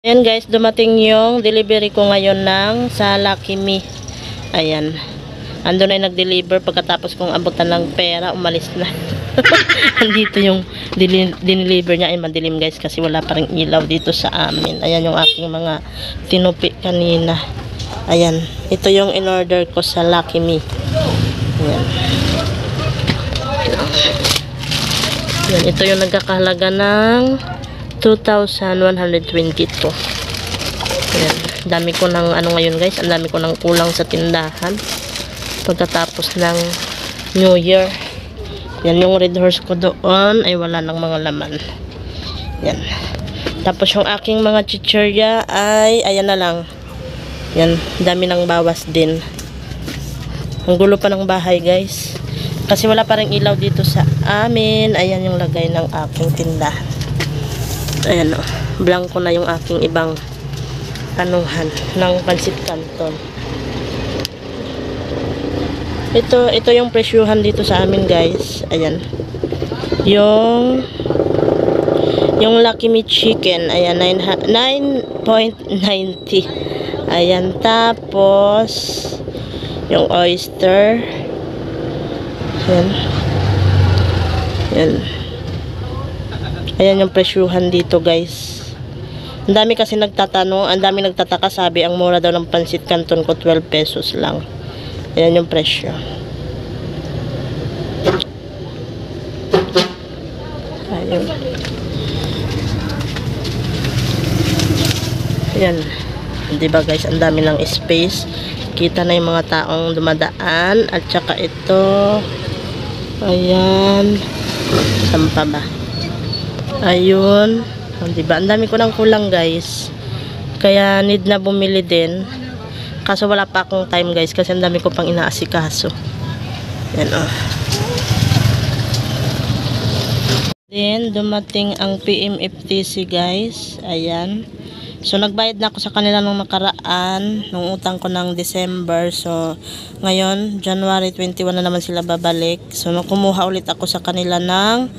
Ayan guys, dumating yung delivery ko ngayon ng sa Lucky Me. Ayan. Ando na yung nag-deliver pagkatapos kong abutan ng pera, umalis na. Andito yung dineliver niya. Ay madilim guys kasi wala pa ring ilaw dito sa amin. Ayan yung aking mga tinupi kanina. Ayan. Ito yung in-order ko sa Lucky Me. Ayan. Ayan. Ito yung nagkakahalaga ng 2,122. Ayan. Dami ko ng ano ngayon guys. Ang dami ko ng kulang sa tindahan. Pagkatapos ng New Year. Yan yung red horse ko doon ay wala ng mga laman. Yan. Tapos yung aking mga chichirya ay ayan na lang. Yan. Dami ng bawas din. Ang gulo pa ng bahay guys. Kasi wala pa ring ilaw dito sa amin. Ayan yung lagay ng aking tindahan. Ayan o. Blanco na yung aking ibang anuhan ng pansit canton. Ito yung presyuhan dito sa amin guys. Ayan. Yung Lucky Me Chicken. Ayan. 9.90. Ayan. Tapos yung oyster. Ayan. Ayan. Ayan yung presyuhan dito guys. Ang dami kasi nagtatanong. Ang dami nagtataka, sabi ang mura daw ng pansit canton ko 12 pesos lang. Ayan yung presyo. Ayun. Ayan. Diba guys, ang dami ng space. Kita na yung mga taong dumadaan. At saka ito. Ayan. Saan pa ba? Ayun. Diba? Ang dami ko ng kulang guys. Kaya need na bumili din. Kaso wala pa akong time guys kasi ang dami ko pang inaasikaso. Yan o. Then dumating ang PMFTC guys. Ayan. So nagbayad na ako sa kanila nung nakaraan. Nung utang ko ng December. So ngayon January 21 na naman sila babalik. So nung kumuha ulit ako sa kanila ng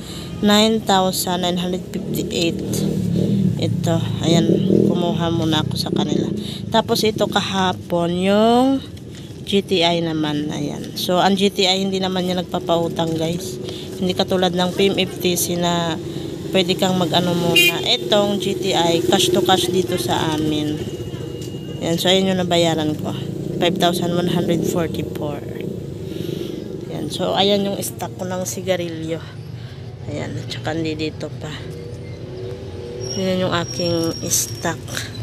9,958. Ito, ayan, kumuha muna ako sa kanila. Tapos ito kahapon, yung GTI naman, ayan. So, ang GTI hindi naman niya nagpapautang guys. Hindi katulad ng PMFTC na pwede kang mag-ano muna. Itong GTI, cash to cash dito sa amin. Ayan, so ayan yung nabayaran ko. 5,144. Ayan, so ayan yung stock ko ng sigarilyo. Ayan, at saka hindi dito pa. Yan yung aking stock.